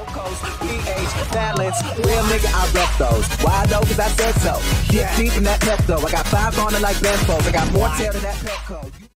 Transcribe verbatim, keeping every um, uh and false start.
Coast, P H, balance, real nigga, I rep those. Why though? Cause I said so. Get deep in that Pepto. I got five on it like Benfo. I got more tail than that Pepco.